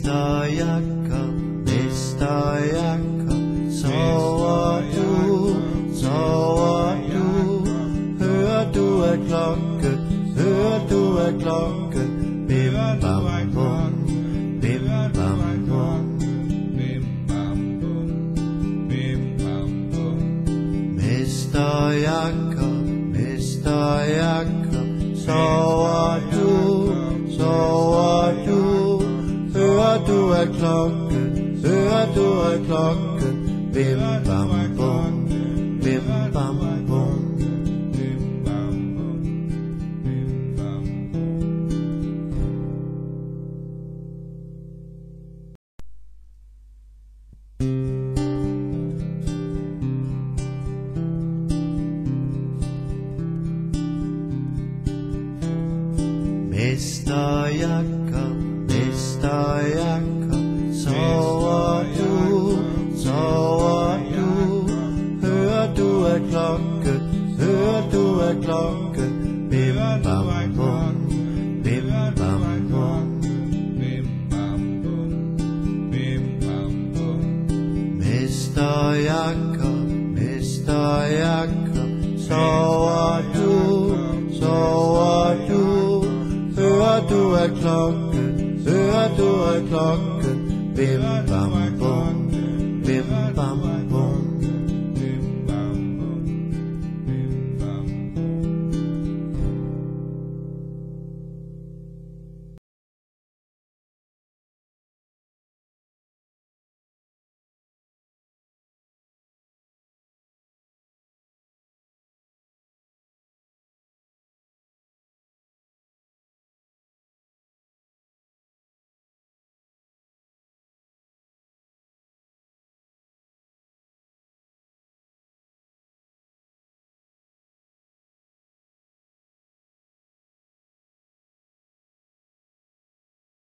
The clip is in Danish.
Mester Jakob, Mester Jakob, sover du, sover du? Hører du af klokken, hører du af klokken? Bim bam bum, bim bam bum, bim bam bum, bim bam bum. Mester Jakob, Mester Jakob, sover du, sover du? Hører du af klokken, hører du af klokken? Bim bam bum, bim bam bum. Mester Jakob, Mester Jakob, sover du, sover du? Hører du af klokken, hører du af klokken? Bim bam bum, bim bam bum, bim bam bum, bim bam bum. Mester Jakob, Mester Jakob, sover du, sover du? Hører du af klokken, hører du af klokken? Bim bam bum, bim bam bum.